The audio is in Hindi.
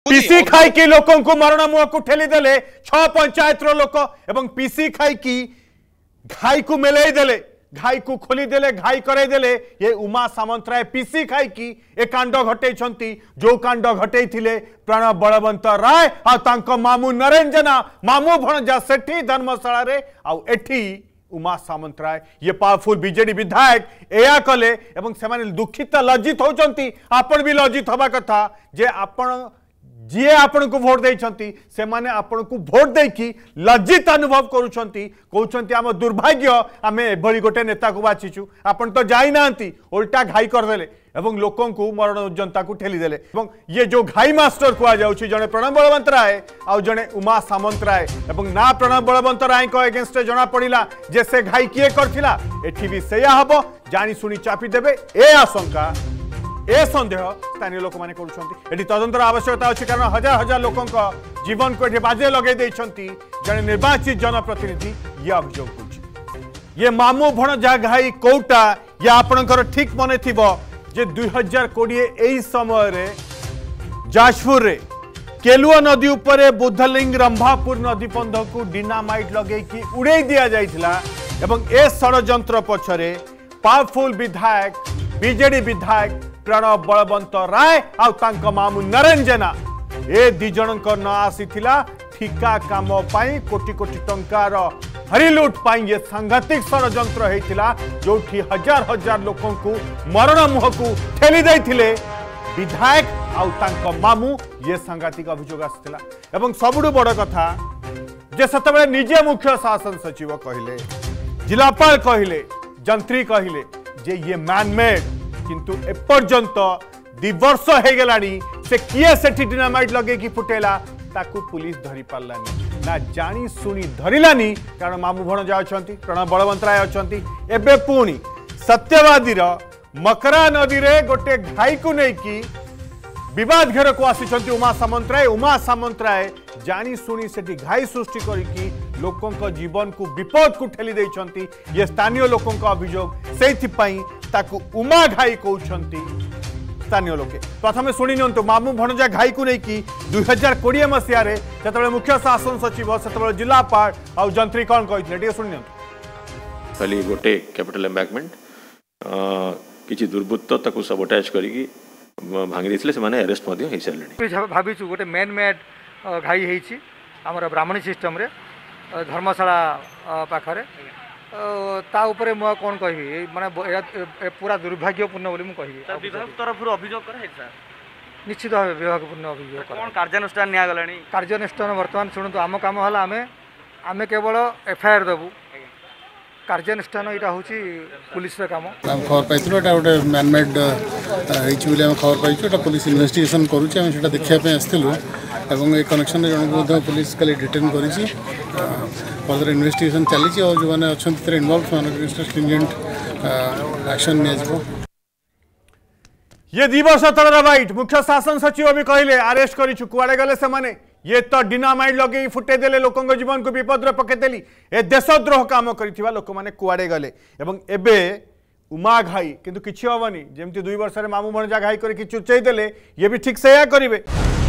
पीसी खाई की लोकों को मरण मुह को ठेली देले 6 पंचायत रो लोक एवं पीसी खाई की घाई को मेलै देले घाई को खोली देले घाई करे देले ये उमा सामंतराय पीसी खाई की ए कांड घटे जो कांड घटे थिले प्रणव बलवंत राय आ तांको मामू नरेन जेना मामू भणजा सेठी धर्मशाला रे आ एठी उमा सामंतराय ये पावरफुल बीजेडी विधायक एया कले एवं सेमाने दुखित लज्जित होचंती आपण भी लज्जित हवा कथा जे आपण जी आपण को भोट देइछंती से माने आपण को भोट देकी लज्जित अनुभव करूछंती कहउछंती हम दुर्भाग्य आमे एभली गोटे नेता को बाछिछु आपण तो जाई नांती उल्टा घाई कर देले एवं लोकों को मरण जनता को ठेली देले एवं ये जो घाई मास्टर को आ जाउछि जने प्रणव बलवंत राय आ जने उमा सामंतराय एवं ना प्रणव बलवंत राय को अगेंस्ट जना पड़िला जे से घाई किए करथिला एठी भी सेया हबो जानी सुनी चापी देबे ए आशंका ए संदेह स्थानीय लोक मैंने कर तदंतर आवश्यकता अच्छी कारण हजार हजार लोकों जीवन को बाजे लगे जड़े निर्वाचित जनप्रतिनिधि ये अभियोग कर ये मामू भणजा घाई कौटा या आपणकर ठीक मन थी जे 2020 यही समय जाजपुर रे केलुआ नदी उपरे बुद्धलिंग रंभापुर नदी बंध को डिनामाइट लगे उड़े दि जाइथिला एवं ए षड्यंत्र पछरे पावरफुल विधायक बीजेडी विधायक प्रणव बलवंत राय आ मामू नरेन जेना ए दी जन न आसीथिला ठिका काम पाई कोटी कोटी टंकार हरिलुट पाई ये सांघातिक षड्यंत्र होता जो हजार हजार लोकों को मरण मुह को ठेली देथिले विधायक आउ मामू ये सांघातिक अभियोग आसाला एवं सबुठु बड़ कथा जे सेतबेले निजे मुख्य शासन सचिव कहले जिलापाल कहले जंत्री कहले जे ये मैनमेड किंतु एपर्यंत 2 वर्ष हो गलानी से किए सेठी डिनामाइट लगे कि फुटेला ताकू पुलिस धरी पारलानी ना जानी सुनी धरिलानी कारण मामू भणजा अछंती प्रणव बलवंत राय अछंती एबे पुणी सत्यवादी मकरा नदी रे गोटे घाई को नहीं कि विवाद घेर को आसी उमा सामंतराय जानी सुनी सेठी घाई सृष्टि करिकी लोकों को जीवन को विपद को ठेली देइछंती ये स्थानीय लोकों का अभियोग सेथि पई ताकू उमा घाई कहउछंती स्थानीय लोके प्रथम शुणी नियंतु मामू भणजा घाई को लेकिन 2020 मसीह से मुख्य शासन सचिव से जिलापाल आ जंत्री कौन कहते शुणी नियंतु खाली गोटे कैपिटल एम्बैंकमेंट किसी दुर्बृत्त ताकू सबोटाइज करिकी भांगी देथिले से माने अरेस्ट मध्य हे सारले भाबिछु गोटे मैन मेड घाई हेछि हमर ब्राह्मणी सिस्टम रे धर्मशाला पाखरे ता उपरे मु कोन कहबी माने पूरा दुर्भाग्यपूर्ण बोली मु कहबी विभाग तरफ अभियोग करे सर निश्चित भाव विभागपूर्ण अभियोग कोन कार्यानुष्ठान निया गलानी कार्यानुष्ठान वर्तमान सुनतु आम काम हला आमे केवल एफआईआर दबु कार्यानुष्ठान यहाँ हूँ पुलिस काम खबर पाई गोटे मैनमेड होती खबर पाई पुलिस इन्वेस्टिगेशन करुँचा देखापी आसलु ए कनेक्शन जन पुलिस कल डिटेन कर फर्दर इन्वेस्टिगेशन चली और जो मैंने अच्छा इनवल्व स्ट्रिंजेंट एक्शन निया ये 2 वर्ष तलर बाइट मुख्य शासन सचिव भी कहले अरेस्ट करिछु कुआडे गले से माने ये तो डिनामाइट लगे फुटे देले लोकों जीवन को विपद रे पकेदेली ए देशद्रोह काम करिथिबा लोक माने कुआडे गले एवं एबे उमा घाई किंतु किछि होबनी जेमति 2 वर्ष रे मामू भणजा घाई करके चुचै देले ये भी ठीक से या करिवे।